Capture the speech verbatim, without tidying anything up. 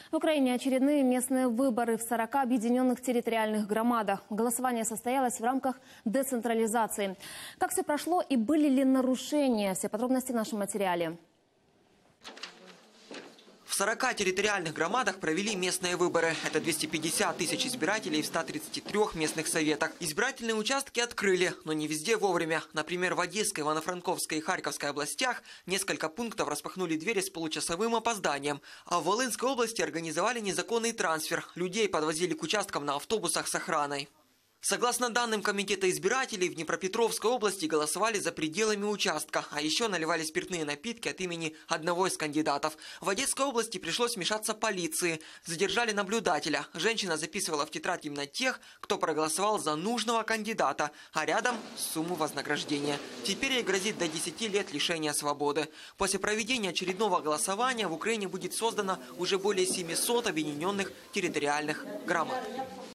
В Украине очередные местные выборы в сорока объединенных территориальных громадах. Голосование состоялось в рамках децентрализации. Как все прошло и были ли нарушения? Все подробности в нашем материале. В сорока территориальных громадах провели местные выборы. Это двести пятьдесят тысяч избирателей в ста тридцати трёх местных советах. Избирательные участки открыли, но не везде вовремя. Например, в Одесской, Ивано-Франковской и Харьковской областях несколько пунктов распахнули двери с получасовым опозданием. А в Волынской области организовали незаконный трансфер. Людей подвозили к участкам на автобусах с охраной. Согласно данным Комитета избирателей, в Днепропетровской области голосовали за пределами участка, а еще наливали спиртные напитки от имени одного из кандидатов. В Одесской области пришлось вмешаться полиции. Задержали наблюдателя. Женщина записывала в тетрадь именно тех, кто проголосовал за нужного кандидата, а рядом сумму вознаграждения. Теперь ей грозит до десяти лет лишения свободы. После проведения очередного голосования в Украине будет создано уже более семисот объединенных территориальных громад.